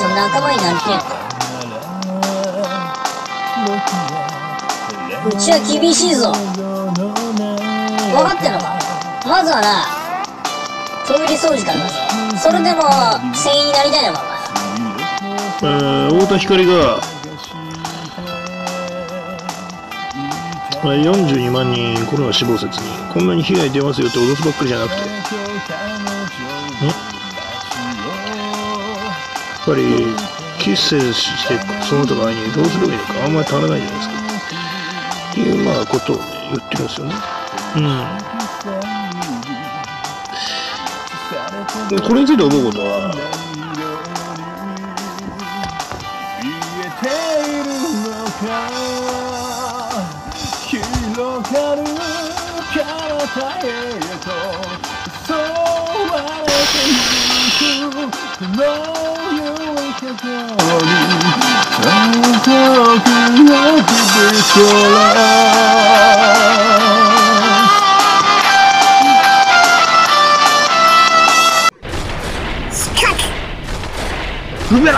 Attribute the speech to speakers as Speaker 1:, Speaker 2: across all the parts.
Speaker 1: 仲間になりてえのか。うちは厳しいぞ。分かってんのか。まずはな、トイレ掃除からだぞ。それでも船員になりたいのかお前。
Speaker 2: 太田光が42万人コロナ死亡説にこんなに被害出ますよって脅すばっかりじゃなくて、やっぱりキスしてその他の間にどうすればいいのかあんまり足らないじゃないですかっていうことをね言ってるんですよね。でこれについて思うことは、広がる体へと襲われてゆくこの世に遠くの日々ブメラ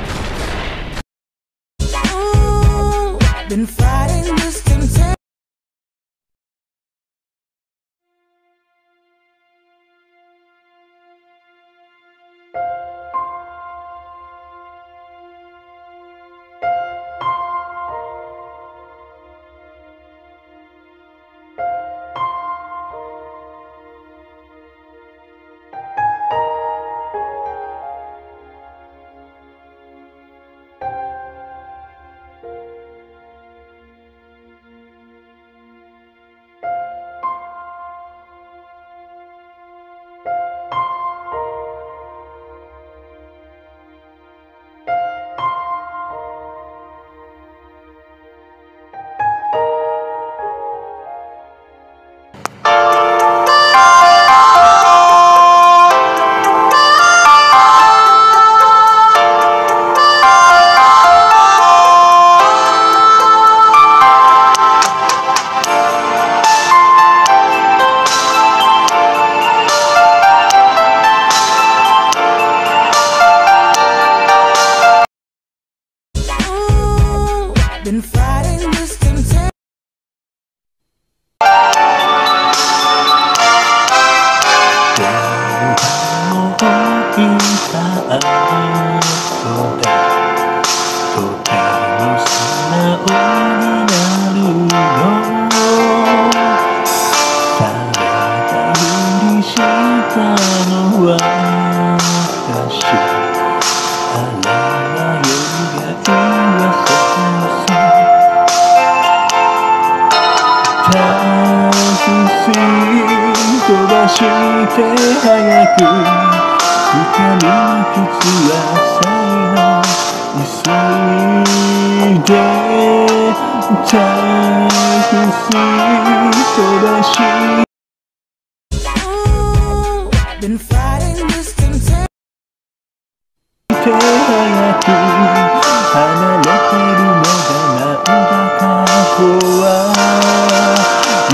Speaker 2: 飛ばして早く深みの靴はさえの急いでタクシー飛ばして早く離れてるのがなんだか怖い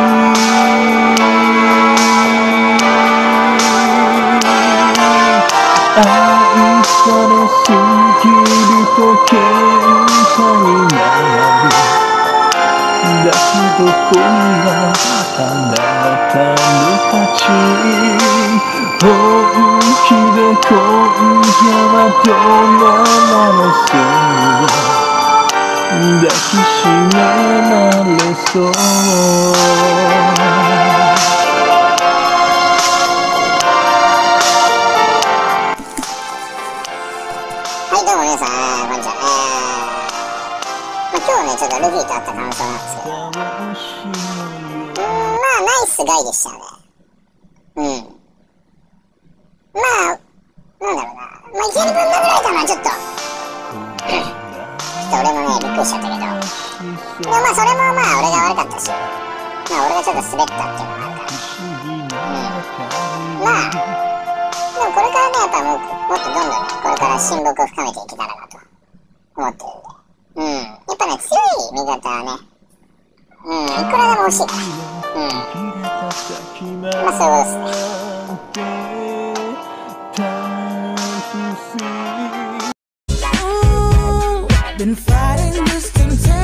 Speaker 2: 愛されすぎると喧嘩になる。だけど恋はあなたの勝ち。本気で今夜はどのままそう抱きしめられそう。
Speaker 3: はい、どうも皆さん、こんにちは。今日ね、ちょっとルフィと会った感想なんですけど、ナイスガイでしたね。なんだろうな。いきなりぶん殴られたのはちょっと、俺もね、びっくりしちゃったけど、でもそれも俺が悪かったし、俺がちょっと滑ったっていうのがあるから、でもこれからね、やっぱもっとどんどんね、これから親睦を深めていけたらなと思ってるんで。やっぱね、強い味方はね、いくらでも欲しいから。そういうことですね。
Speaker 4: been fighting this temptation.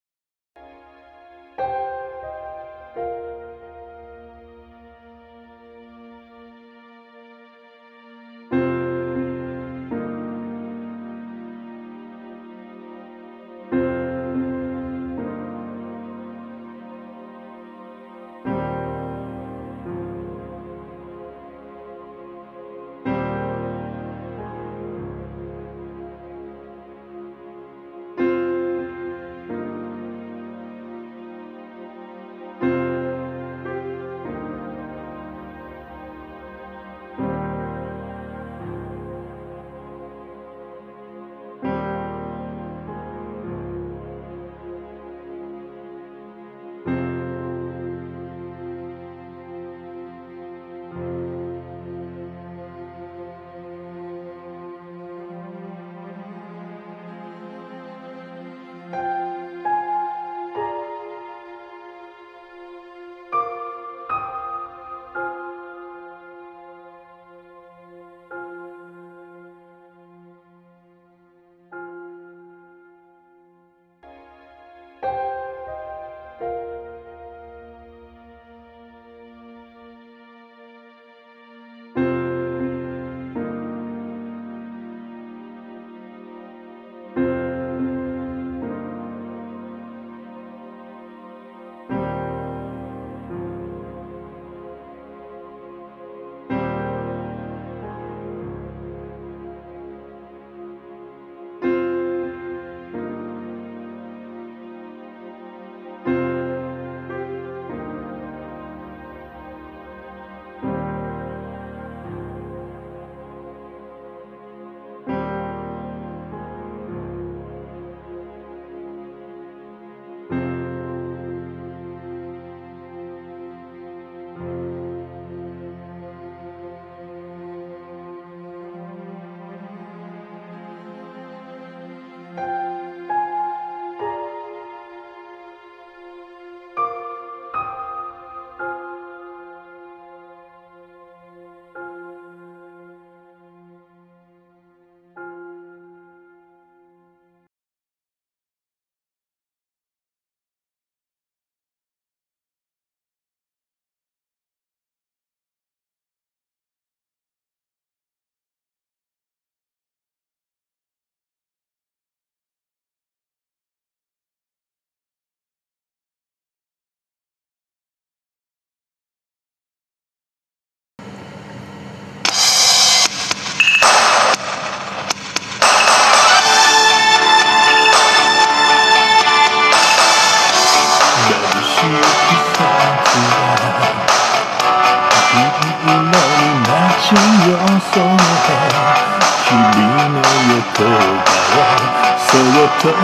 Speaker 2: と包んで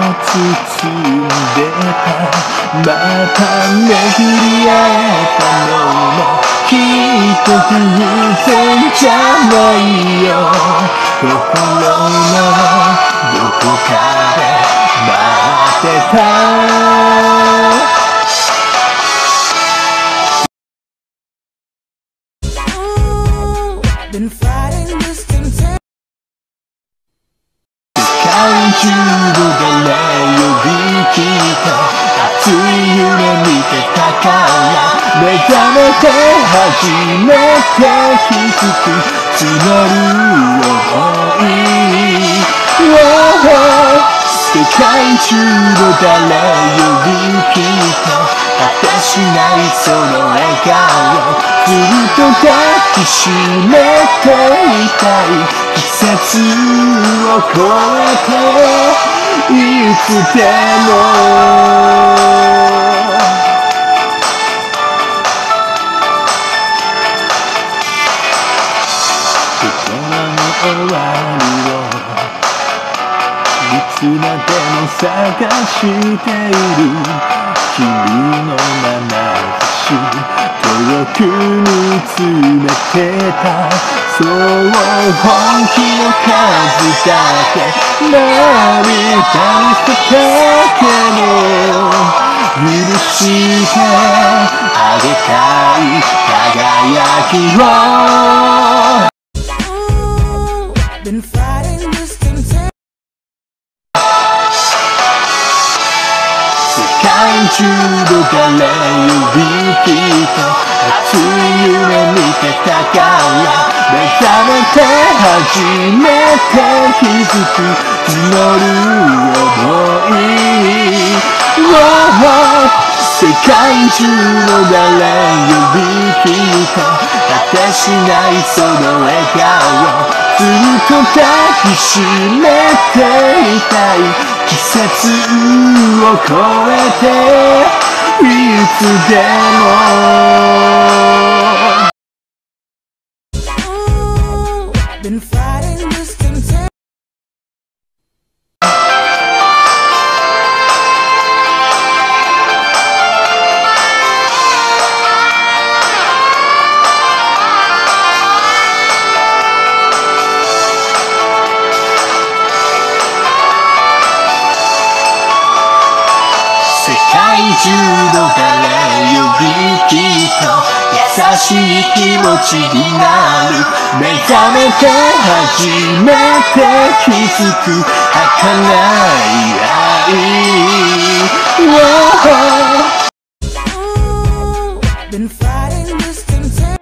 Speaker 2: たまた巡り合えたのもきっと偶然じゃないよ心のどこかで待ってた
Speaker 4: Been fighting this temptation.
Speaker 2: 中度がね呼びきった熱い夢見てたから目覚めて初めて気づく募る想い世界中の誰呼びきった果てしないその笑顔ずっと抱きしめていたい季節を越えていつでも大人の終わりをいつまでも探している君の眼差し遠く見つめてたそう本気の数だけ涙にしたけど許してあげたい輝きを
Speaker 4: Been fighting this temptation.
Speaker 2: つ夢見てたから目覚めて初めて気づく募る想い、世界中の誰よりきっと果てしないその笑顔ずっと抱きしめていたい季節を越えていつでも
Speaker 4: Been fighting this temptation.
Speaker 2: 世界中の誰よりきっと優しい気持ちになる目覚めて初めて気づく儚い愛、
Speaker 4: Been fighting this temptation.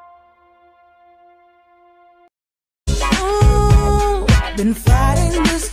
Speaker 4: Been fighting this